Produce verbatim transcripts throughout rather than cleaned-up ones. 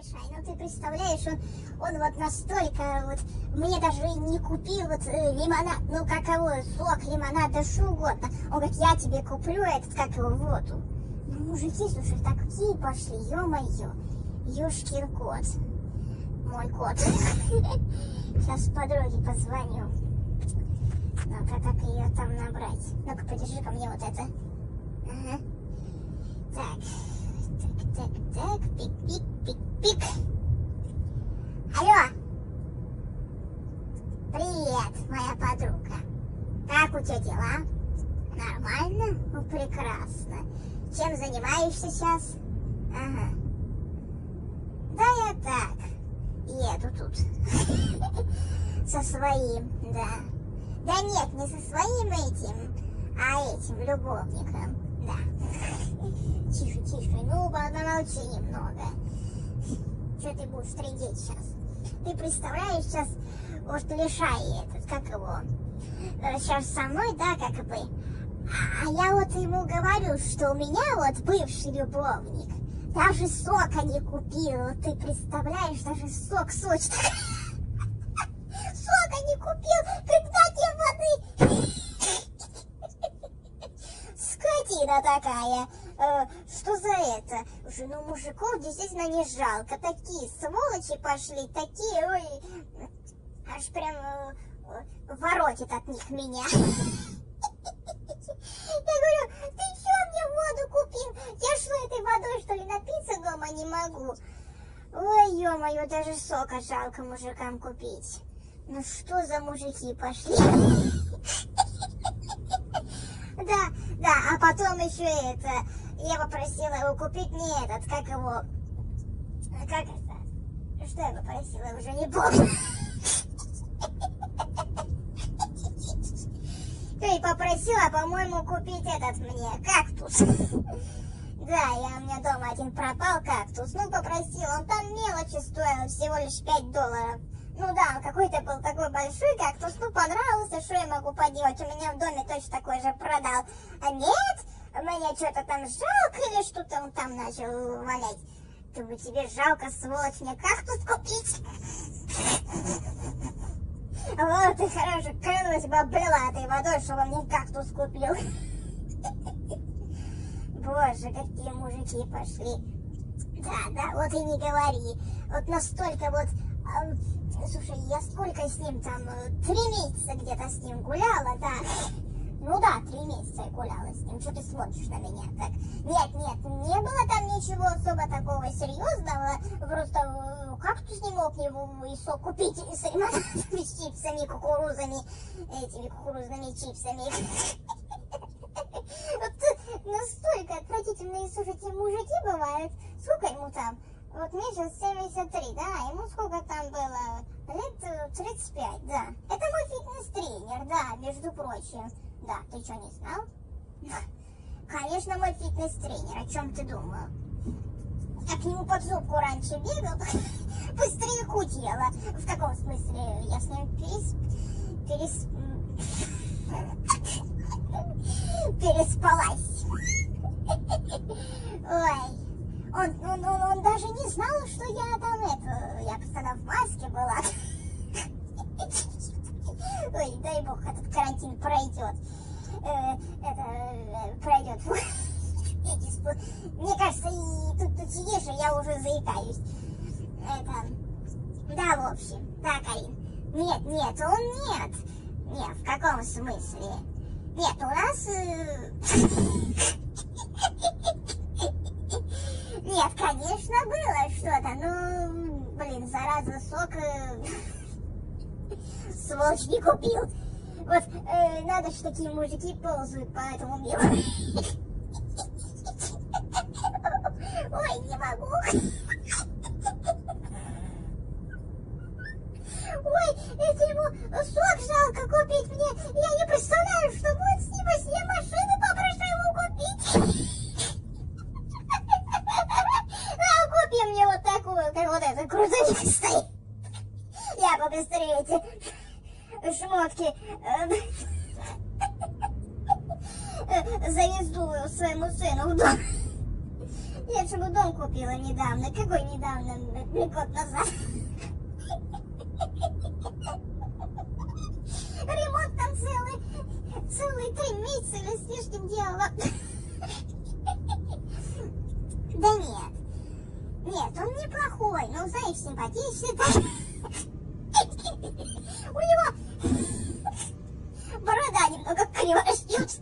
Мишань, ну ты представляешь, он, он вот настолько вот, мне даже не купил вот э, лимонад, ну каково, сок, лимонад, да что угодно. Он говорит, я тебе куплю этот, как его, воду. Ну мужики, слушай, такие пошли, ё-моё, ёшкин кот, мой кот. Сейчас подруге позвоню. Ну-ка, как ее там набрать? Ну-ка, подержи ко мне вот это. Ага. Так, так, так, так, пик-пик-пик-пик. Алло! Привет, моя подруга. Как у тебя дела? Нормально? Ну, прекрасно. Чем занимаешься сейчас? Ага. Да я так, еду тут. Со своим, да. Да нет, не со своим этим, а этим, любовником, да. Тише, тише, ну, помолчи немного. Что ты будешь трындеть сейчас? Ты представляешь, сейчас вот лишай этот, как его, сейчас со мной, да, как бы. А я вот ему говорю, что у меня вот бывший любовник даже сока не купил. Ты представляешь, даже сок сочный. Сока не купил, когда тебе воды. Скотина такая. Э, что за это? Уже, ну, мужиков действительно не жалко. Такие сволочи пошли, такие, ой, аж прям э, воротит от них меня. Я говорю, ты что мне воду купил? Я что, этой водой, что ли, напиться дома не могу? Ой, ё-моё, даже сока жалко мужикам купить. Ну что за мужики пошли? Да, да, а потом еще это, я попросила его купить не этот, как его, как это, что я попросила, я уже не помню. Ты попросила, по-моему, купить этот мне кактус. Да, я у меня дома один пропал кактус. Ну, попросила, он там мелочи стоил, всего лишь пять долларов. Ну да, он какой-то был такой большой кактус, ну понравился, что я могу поделать, у меня в доме точно такой же продал. А нет, мне что-то там жалко или что-то он там начал валять. Думаю, тебе жалко, сволочь, мне кактус купить? Вот и хорошо, клянусь бы, облила этой водой, чтобы он мне кактус купил. Боже, какие мужики пошли. Да, да, вот и не говори. Вот настолько вот... Э, слушай, я сколько с ним там... Три месяца где-то с ним гуляла, да. Ну да, три месяца я гуляла с ним. Что ты смотришь на меня так? Нет, нет, не было там ничего особо такого серьезного. Просто э, кактус не мог его и сок купить и с лимонадом, с чипсами, кукурузами, этими кукурузными чипсами. Вот настолько отвратительные, слушайте, мужики бывают. Сколько ему там? Вот мне сейчас семьдесят три, да, ему сколько там было? Лет тридцать пять, да. Это мой фитнес-тренер, да, между прочим. Да, ты что, не знал? Конечно, мой фитнес-тренер, о чем ты думал? Я к нему под зубку раньше бегал, быстрее худела. В каком смысле? Я с ним перес... перес... переспалась. Ой, он, он, он, он даже не знал, что я там это, я постоянно в маске была. Ой, дай бог, этот карантин пройдет. Э, это, э, пройдет. Мне кажется, и тут, тут сидишь, и я уже заикаюсь. Это, да, в общем, да, Карин. Нет, нет, он нет. Нет, в каком смысле? Нет, у нас... Э... Нет, конечно, было что-то, ну, блин, зараза, сок... Э... Сволочь не купил. Вот, э, надо же, такие мужики ползают по этому миру. Ой, не могу. Ой, если ему сок жалко купить мне, я не представляю, что будет с ним, если я машину попрошу ему купить. А купи мне вот такую, как вот этот грузовик стоит. Я побыстрее эти шмотки завезу своему сыну в дом. Я же ему дом купила недавно. Какой недавно? Год назад. Ремонт там целый, целый три месяца или с лишним делала. Да нет. Нет, он неплохой. Ну, знаешь, симпатичный так. У него борода немного криво растет.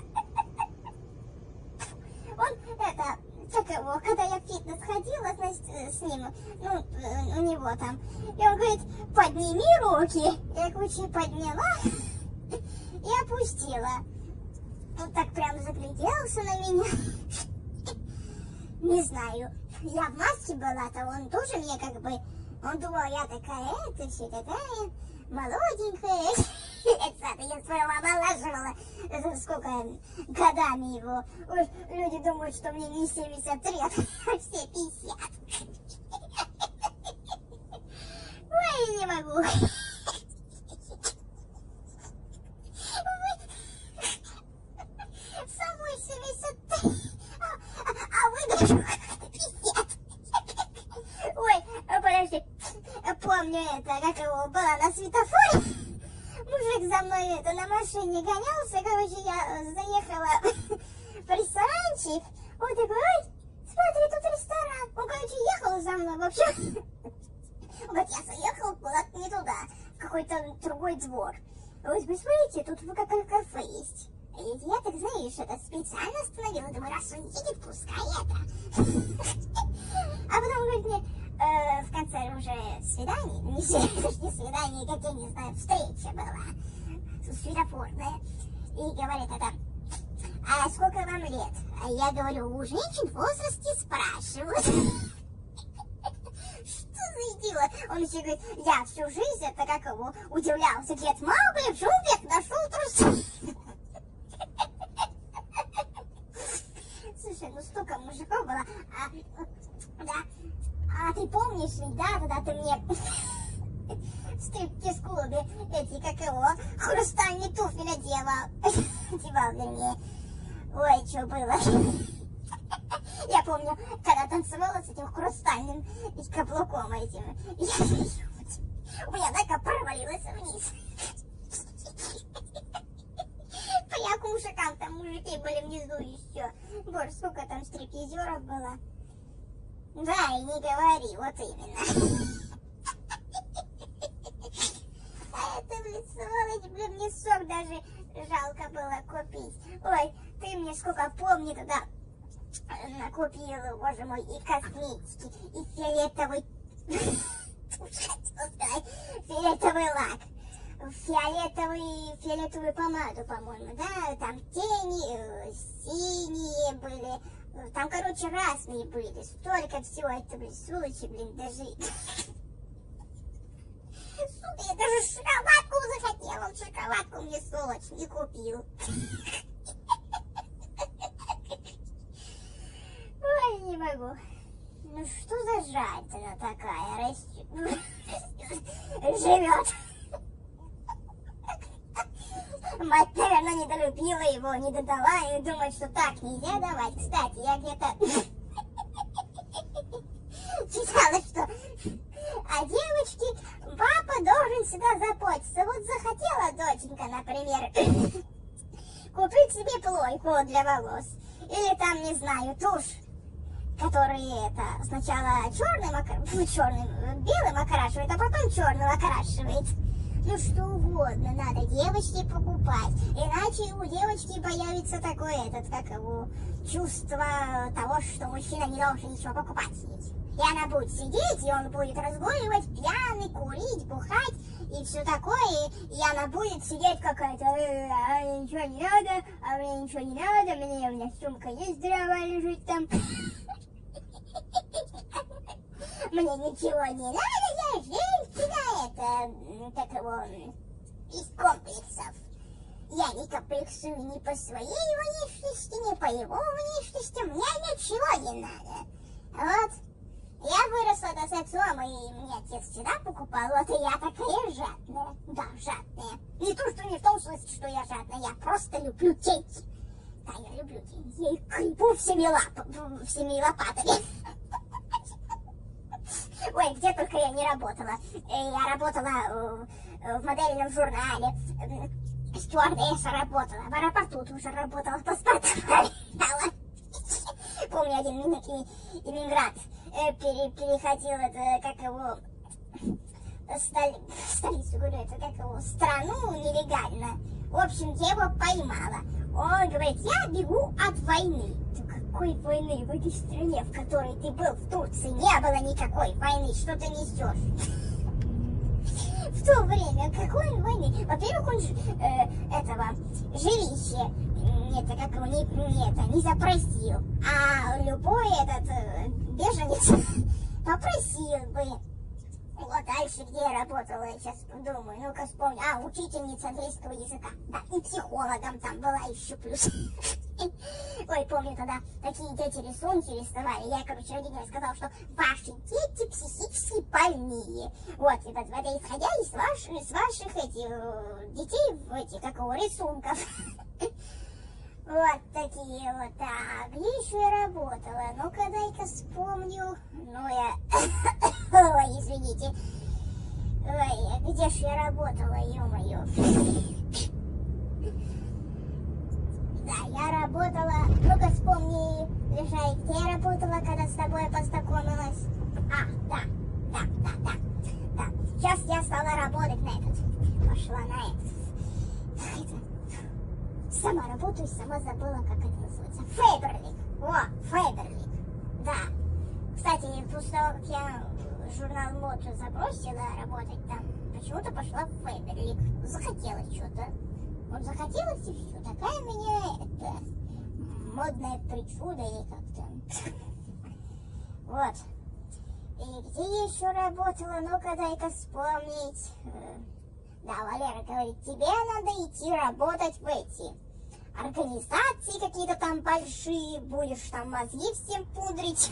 Он, это, как его, когда я в фитнес ходила, значит, с ним, ну, у него там, и он говорит, подними руки. Я, короче, подняла и опустила. Он так прям загляделся на меня. Не знаю, я в маске была-то, он тоже мне как бы, он думал, я такая, это, все такая, молоденькая. Это я своего омолаживала, сколько годами его. Уж люди думают, что мне не семьдесят лет, а все пятьдесят. Ой, не могу. Самой семьдесят три, а, а выгляжу как пятьдесят. Ой, подожди, помню это, как его была на светофоре. Мужик за мной это на машине гонялся, короче, я заехала в ресторанчик. Он такой, ой, смотри, тут ресторан. Он, короче, ехал за мной вообще. Он говорит, я заехал куда-то не туда, в какой-то другой двор. Вот, посмотрите, тут какое кафе есть. И я, так знаешь, это специально остановила, думаю, раз он едет, пускай это. А потом говорит мне, э, в конце уже свидание, не, не свидание, как я не знаю, встреча была, светофорная. И говорит это, а сколько вам лет? А я говорю, у женщин в возрасте спрашивают. Что за идиот? Он еще говорит, я всю жизнь, это как его, удивлялся, дед Маугли в джунглях нашел трусы. Слушай, ну столько мужиков было, а, да, а ты помнишь ведь, да, когда ты мне в стриптиз-клубе эти, как его, хрустальные туфли надевал, одевал, вернее, ой, что было. Я помню, когда танцевала с этим хрустальным каблуком этим, я, у меня нога провалилась вниз. Я к мужикам, там мужики были внизу еще. Боже, сколько там стриптизеров было. Да, и не говори, вот именно. А это, блин, сволочь, блин, мне сок даже жалко было купить. Ой, ты мне сколько помни туда накупила, боже мой, и косметики, и фиолетовый, фиолетовый лак. Фиолетовый, фиолетовую помаду, по-моему, да, там тени, э, синие были, там, короче, разные были, столько всего, это, блин, сволочи, блин, даже, сука, я даже шоколадку захотела, он шоколадку мне, сволочь, не купил. Ой, не могу, ну что за жадина такая, растет, живет. Мать, наверное, недолюбила его, не додала и думает, что так нельзя давать. Кстати, я где-то читала, что о девочке папа должен всегда заботиться. Вот захотела доченька, например, купить себе плойку для волос. Или там, не знаю, тушь, который это сначала черным, черным, белым окрашивает, а потом черным окрашивает. Ну что угодно надо девочке покупать, иначе у девочки появится такое, этот, как его, чувство того, что мужчина не должен ничего покупать ей. И она будет сидеть, и он будет разгуливать, пьяный, курить, бухать и все такое, и она будет сидеть какая-то, э, а мне ничего не надо, а мне ничего не надо, мне, у меня сумка есть здоровая лежит там. Мне ничего не надо, я женщина, это, как его, из комплексов. Я не комплексую ни по своей внешности, ни по его внешности, мне ничего не надо. Вот, я выросла с отцом, и мне отец всегда покупал, вот и я такая жадная, да, жадная. Не то, что не в том смысле, что я жадная, я просто люблю деньги. Да, я люблю день. Я и гребу всеми лапами, всеми лопатами. Ой, где только я не работала. Я работала в модельном журнале, стюардесса работала, в аэропорту тоже работала, паспорта проверяла. Помню, один иммигрант переходил, это, как его, столи, столицу, говорю, это, как его, страну нелегально. В общем, я его поймала. Он говорит, я бегу от войны. Какой войны? В этой стране, в которой ты был, в Турции, не было никакой войны. Что ты несешь? В то время, какой войны? Во-первых, он э, этого жилища, это как его, не, не, это, не запросил. А любой этот э, беженец попросил бы. Вот дальше, где я работала, я сейчас думаю, ну-ка вспомню. А, учительница английского языка. Да, и психологом там была еще плюс. Ой, помню тогда, такие дети рисунки рисовали. Я, короче, родителям сказала, что ваши дети психически больные. Вот, и вот, это исходя из ваших, из ваших этих детей, эти, как его, рисунков. Вот такие вот, так, где еще я работала? Ну-ка, дай-ка вспомню. Ну, я... Ой, извините. Ой, где же я работала, ё-моё. Да, я работала... Ну-ка, вспомни, Лежай, где я работала, когда с тобой познакомилась? А, да, да, да, да, да. Сейчас я стала работать на этот. Пошла на этот. Это... Сама работаю, сама забыла, как это называется. Фейберлик. О, Фейберлик. Да. Кстати, после того, как я журнал мод забросила работать там, почему-то пошла в Фейберлик. Захотелось что-то. Вот захотелось и все. Такая у меня это модная причуда или как-то. Вот. И где я еще работала? Ну-ка, дай-ка вспомнить. Да, Валера говорит, тебе надо идти работать в эти организации какие-то там большие, будешь там мозги всем пудрить.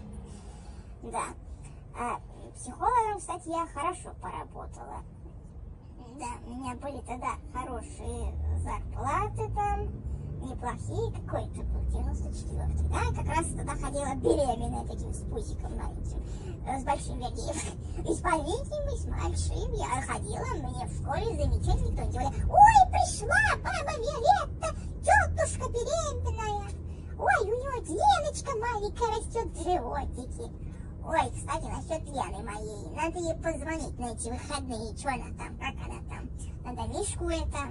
Да. А психологом, кстати, я хорошо поработала. Да, у меня были тогда хорошие зарплаты там, неплохие. Какой-то был, девяносто четвёртый, да? Как раз тогда ходила беременная таким с пузиком маленьким, с большим, вернее, и с маленьким, и с большим. Я ходила, мне в школе замечать никто не делал. Ой, пришла баба Виолетта, тетушка беременная. Ой, у нее Леночка маленькая растет в животике. Ой, кстати, насчет Лены моей, надо ей позвонить на эти выходные. Что она там, как она там? Надо Мишку это,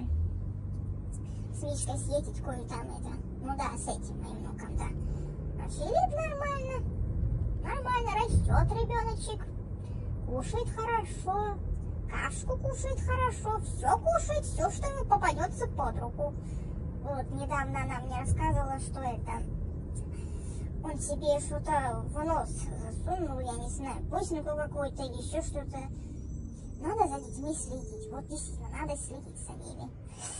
с Мишкой Светечкой там это. Ну да, с этим моим внуком, да. А Филипп нормально. Нормально растет ребеночек. Кушает хорошо. Кашку кушает хорошо. Все кушает, все, что ему попадется под руку. Вот, недавно она мне рассказывала, что это... Он себе что-то в нос засунул, я не знаю, плесенку какой-то или еще что-то. Надо за детьми следить. Вот действительно, надо следить за ними.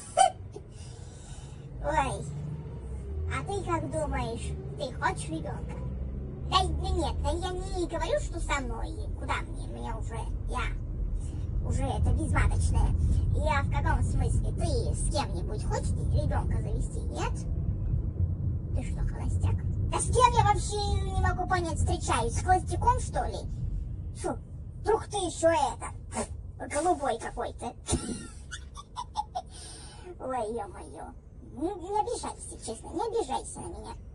Ой, а ты как думаешь, ты хочешь ребенка? Да нет, да я не говорю, что со мной. Куда мне? Мне уже, я уже это безматочная. Я в каком смысле? Ты с кем-нибудь хочешь ребенка завести? Нет? Ты что, холостяк? Да с кем я вообще не могу понять, встречаюсь? С холостяком, что ли? Фу, вдруг ты еще это, голубой какой-то. Ой, ё-моё. Не, не обижайся, честно, не обижайся на меня.